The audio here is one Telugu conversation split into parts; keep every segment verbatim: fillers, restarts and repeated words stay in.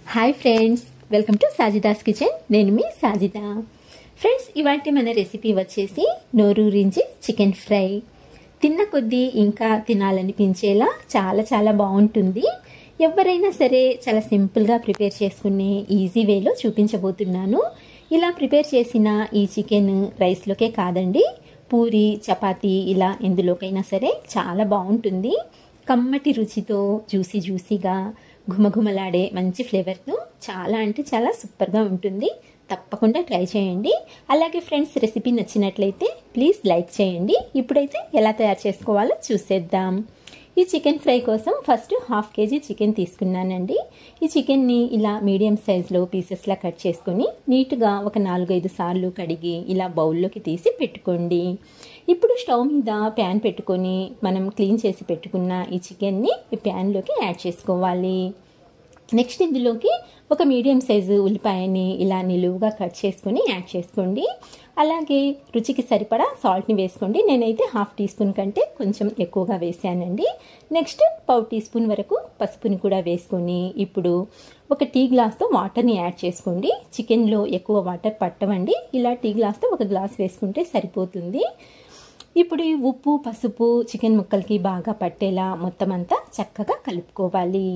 Hi friends, welcome to Sajida's kitchen. నేను మీ సాజిదా. ఫ్రెండ్స్, ఇవాళ మన రెసిపీ వచ్చేసి నోరూరించి చికెన్ ఫ్రై. తిన్న కొద్దీ ఇంకా తినాలనిపించేలా చాలా చాలా బాగుంటుంది. ఎవరైనా సరే చాలా సింపుల్గా ప్రిపేర్ చేసుకునే ఈజీ వేలో చూపించబోతున్నాను. ఇలా ప్రిపేర్ చేసిన ఈ చికెన్ రైస్లోకే కాదండి, పూరి, చపాతీ ఇలా ఎందులోకైనా సరే చాలా బాగుంటుంది. కమ్మటి రుచితో జ్యూసీ జ్యూసీగా ఘుమఘుమలాడే మంచి ఫ్లేవర్తో చాలా అంటే చాలా సూపర్గా ఉంటుంది. తప్పకుండా ట్రై చేయండి. అలాగే ఫ్రెండ్స్, రెసిపీ నచ్చినట్లయితే ప్లీజ్ లైక్ చేయండి. ఇప్పుడైతే ఎలా తయారు చేసుకోవాలో చూసేద్దాం. ఈ చికెన్ ఫ్రై కోసం ఫస్ట్ హాఫ్ కేజీ చికెన్ తీసుకున్నానండి. ఈ చికెన్ని ఇలా మీడియం సైజులో పీసెస్లా కట్ చేసుకొని నీట్గా ఒక నాలుగైదు సార్లు కడిగి ఇలా బౌల్లోకి తీసి పెట్టుకోండి. ఇప్పుడు స్టవ్ మీద ప్యాన్ పెట్టుకొని మనం క్లీన్ చేసి పెట్టుకున్న ఈ చికెన్ని ఈ ప్యాన్లోకి యాడ్ చేసుకోవాలి. నెక్స్ట్ ఇందులోకి ఒక మీడియం సైజు ఉల్లిపాయని ఇలా నిలువుగా కట్ చేసుకొని యాడ్ చేసుకోండి. అలాగే రుచికి సరిపడా సాల్ట్ని వేసుకోండి. నేనైతే హాఫ్ టీ స్పూన్ కంటే కొంచెం ఎక్కువగా వేసానండి. నెక్స్ట్ పావు టీ స్పూన్ వరకు పసుపుని కూడా వేసుకొని ఇప్పుడు ఒక టీ గ్లాస్తో వాటర్ని యాడ్ చేసుకోండి. చికెన్లో ఎక్కువ వాటర్ పట్టవండి. ఇలా టీ గ్లాస్తో ఒక గ్లాస్ వేసుకుంటే సరిపోతుంది. ఇప్పుడు ఈ ఉప్పు, పసుపు చికెన్ ముక్కలకి బాగా పట్టేలా మొత్తం అంతా చక్కగా కలుపుకోవాలి.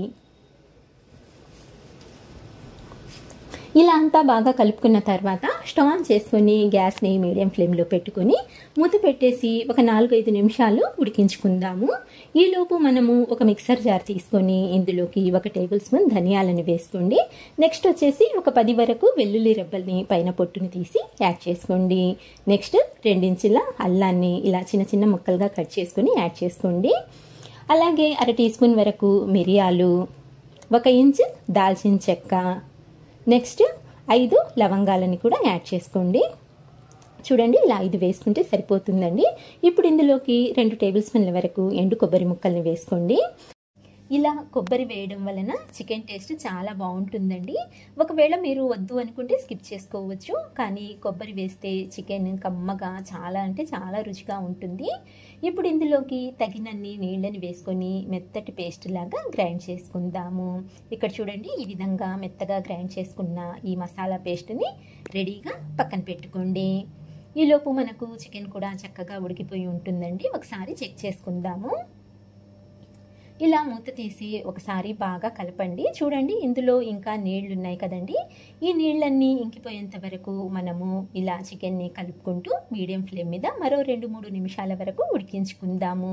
ఇలా అంతా బాగా కలుపుకున్న తర్వాత స్టవ్ ఆన్ చేసుకొని గ్యాస్ని మీడియం ఫ్లేమ్లో పెట్టుకొని మూత పెట్టేసి ఒక నాలుగైదు నిమిషాలు ఉడికించుకుందాము. ఈలోపు మనము ఒక మిక్సర్ జార్ తీసుకొని ఇందులోకి ఒక టేబుల్ స్పూన్ ధనియాలను వేసుకోండి. నెక్స్ట్ వచ్చేసి ఒక పది వరకు వెల్లుల్లి రెబ్బల్ని పైన పొట్టుని తీసి యాడ్ చేసుకోండి. నెక్స్ట్ రెండించుల అల్లాన్ని ఇలా చిన్న చిన్న ముక్కలుగా కట్ చేసుకొని యాడ్ చేసుకోండి. అలాగే అర టీ స్పూన్ వరకు మిరియాలు, ఒక ఇంచ్ దాల్చిన చెక్క, నెక్స్ట్ ఐదు లవంగాలని కూడా యాడ్ చేసుకోండి. చూడండి, ఇలా ఐదు వేసుకుంటే సరిపోతుందండి. ఇప్పుడు ఇందులోకి రెండు టేబుల్ స్పూన్ల వరకు ఎండు కొబ్బరి ముక్కల్ని వేసుకోండి. ఇలా కొబ్బరి వేయడం వలన చికెన్ టేస్ట్ చాలా బాగుంటుందండి. ఒకవేళ మీరు వద్దు అనుకుంటే స్కిప్ చేసుకోవచ్చు, కానీ కొబ్బరి వేస్తే చికెన్ కమ్మగా చాలా అంటే చాలా రుచిగా ఉంటుంది. ఇప్పుడు ఇందులోకి తగినన్ని నీళ్ళని వేసుకొని మెత్తటి పేస్ట్ లాగా గ్రైండ్ చేసుకుందాము. ఇక్కడ చూడండి, ఈ విధంగా మెత్తగా గ్రైండ్ చేసుకున్న ఈ మసాలా పేస్ట్ని రెడీగా పక్కన పెట్టుకోండి. ఈలోపు మనకు చికెన్ కూడా చక్కగా ఉడికిపోయి ఉంటుందండి. ఒకసారి చెక్ చేసుకుందాము. ఇలా మూత తీసి ఒకసారి బాగా కలపండి. చూడండి, ఇందులో ఇంకా నీళ్లు ఉన్నాయి కదండి. ఈ నీళ్ళన్నీ ఇంకిపోయేంత వరకు మనము ఇలా చికెన్ని కలుపుకుంటూ మీడియం ఫ్లేమ్ మీద మరో రెండు మూడు నిమిషాల వరకు ఉడికించుకుందాము.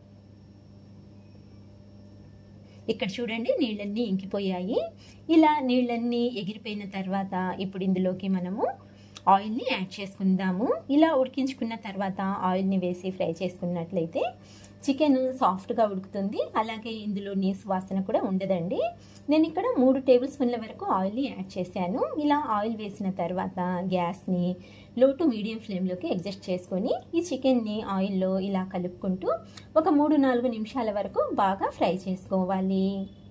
ఇక్కడ చూడండి, నీళ్ళన్నీ ఇంకిపోయాయి. ఇలా నీళ్ళన్నీ ఎగిరిపోయిన తర్వాత ఇప్పుడు ఇందులోకి మనము ఆయిల్ని యాడ్ చేసుకుందాము. ఇలా ఉడికించుకున్న తర్వాత ఆయిల్ని వేసి ఫ్రై చేసుకున్నట్లయితే చికెన్ సాఫ్ట్గా ఉడుకుతుంది. అలాగే ఇందులో నీసు వాసన కూడా ఉండదండి. నేను ఇక్కడ మూడు టేబుల్ స్పూన్ల వరకు ఆయిల్ని యాడ్ చేశాను. ఇలా ఆయిల్ వేసిన తర్వాత గ్యాస్ని లో టు మీడియం ఫ్లేమ్లోకి అడ్జస్ట్ చేసుకొని ఈ చికెన్ని ఆయిల్లో ఇలా కలుపుకుంటూ ఒక మూడు నాలుగు నిమిషాల వరకు బాగా ఫ్రై చేసుకోవాలి.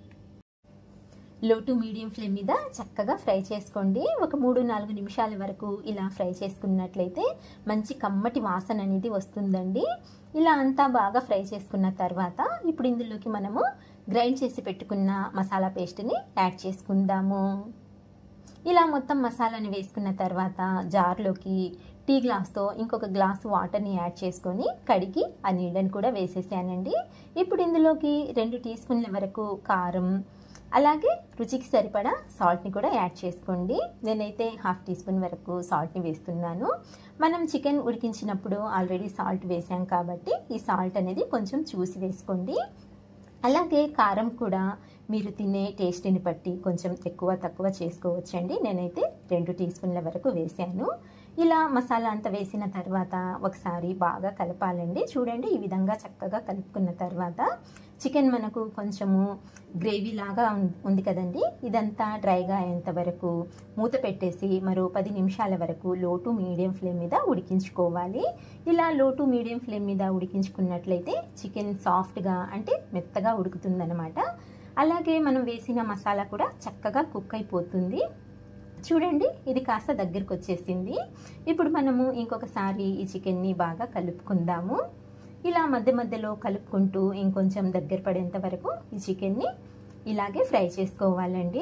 లో టు మీడియం ఫ్లేమ్ మీద చక్కగా ఫ్రై చేసుకోండి. ఒక మూడు నాలుగు నిమిషాల వరకు ఇలా ఫ్రై చేసుకున్నట్లయితే మంచి కమ్మటి వాసన అనేది వస్తుందండి. ఇలా అంతా బాగా ఫ్రై చేసుకున్న తర్వాత ఇప్పుడు ఇందులోకి మనము గ్రైండ్ చేసి పెట్టుకున్న మసాలా పేస్ట్ని యాడ్ చేసుకుందాము. ఇలా మొత్తం మసాలాని వేసుకున్న తర్వాత జార్లోకి టీ గ్లాస్తో ఇంకొక గ్లాసు వాటర్ని యాడ్ చేసుకొని కడిగి ఆ నీళ్ళని కూడా వేసేసానండి. ఇప్పుడు ఇందులోకి రెండు టీ స్పూన్ల వరకు కారం, అలాగే రుచికి సరిపడా సాల్ట్ని కూడా యాడ్ చేసుకోండి. నేనైతే హాఫ్ టీ స్పూన్ వరకు సాల్ట్ని వేస్తున్నాను. మనం చికెన్ ఉడికించినప్పుడు ఆల్రెడీ సాల్ట్ వేసాం కాబట్టి ఈ సాల్ట్ అనేది కొంచెం చూసి వేసుకోండి. అలాగే కారం కూడా మీరు తినే టేస్ట్ని బట్టి కొంచెం ఎక్కువ తక్కువ చేసుకోవచ్చండి. నేనైతే రెండు టీ స్పూన్ల వరకు వేసాను. ఇలా మసాలా అంతా వేసిన తర్వాత ఒకసారి బాగా కలపాలండి. చూడండి, ఈ విధంగా చక్కగా కలుపుకున్న తర్వాత చికెన్ మనకు కొంచెము గ్రేవీ లాగా ఉంది కదండి. ఇదంతా డ్రైగా అయ్యేంత వరకు మూత పెట్టేసి మరో పది నిమిషాల వరకు లో టు మీడియం ఫ్లేమ్ మీద ఉడికించుకోవాలి. ఇలా లో టు మీడియం ఫ్లేమ్ మీద ఉడికించుకున్నట్లయితే చికెన్ సాఫ్ట్గా అంటే మెత్తగా ఉడుకుతుందన్నమాట. అలాగే మనం వేసిన మసాలా కూడా చక్కగా కుక్ అయిపోతుంది. చూడండి, ఇది కాస్త దగ్గరికి వచ్చేసింది. ఇప్పుడు మనము ఇంకొకసారి ఈ చికెన్ని బాగా కలుపుకుందాము. ఇలా మధ్య మధ్యలో కలుపుకుంటూ ఇంకొంచెం దగ్గర పడేంత వరకు ఈ చికెన్ని ఇలాగే ఫ్రై చేసుకోవాలండి.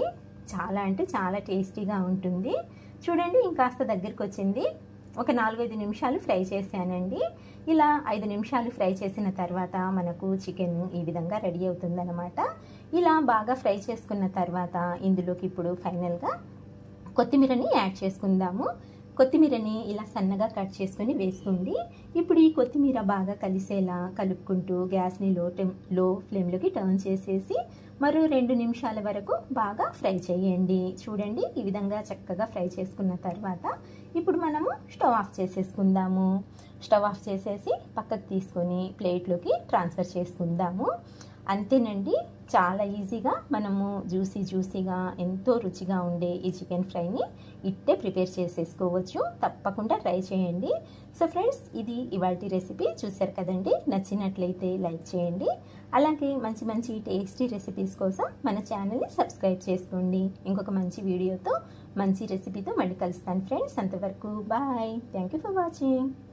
చాలా అంటే చాలా టేస్టీగా ఉంటుంది. చూడండి ఇంకాస్త దగ్గరికి వచ్చింది. ఒక నాలుగైదు నిమిషాలు ఫ్రై చేశానండి. ఇలా ఐదు నిమిషాలు ఫ్రై చేసిన తర్వాత మనకు చికెన్ ఈ విధంగా రెడీ అవుతుందన్నమాట. ఇలా బాగా ఫ్రై చేసుకున్న తర్వాత ఇందులోకి ఇప్పుడు ఫైనల్గా కొత్తిమీరని యాడ్ చేసుకుందాము. కొత్తిమీరని ఇలా సన్నగా కట్ చేసుకొని వేసుకోండి. ఇప్పుడు ఈ కొత్తిమీర బాగా కలిసేలా కలుపుకుంటూ గ్యాస్ని లో లో ఫ్లేమ్లోకి టర్న్ చేసేసి మరో రెండు నిమిషాల వరకు బాగా ఫ్రై చేయండి. చూడండి ఈ విధంగా చక్కగా ఫ్రై చేసుకున్న తర్వాత ఇప్పుడు మనము స్టవ్ ఆఫ్ చేసేసుకుందాము. స్టవ్ ఆఫ్ చేసేసి పక్కకు తీసుకొని ప్లేట్లోకి ట్రాన్స్ఫర్ చేసుకుందాము. అంతేనండి, చాలా ఈజీగా మనము జ్యూసీ జ్యూసీగా ఎంతో రుచిగా ఉండే ఈ చికెన్ ఫ్రైని ఇట్టే ప్రిపేర్ చేసేసుకోవచ్చు. తప్పకుండా ట్రై చేయండి. సో ఫ్రెండ్స్, ఇది ఇవాల్టి రెసిపీ చూశారు కదండి. నచ్చినట్లయితే లైక్ చేయండి. అలాగే మంచి మంచి టేస్టీ రెసిపీస్ కోసం మన ఛానల్ని సబ్స్క్రైబ్ చేసుకోండి. ఇంకొక మంచి వీడియోతో మంచి రెసిపీతో మళ్ళీ కలుస్తాను ఫ్రెండ్స్. అంతవరకు bye. Thank you for watching.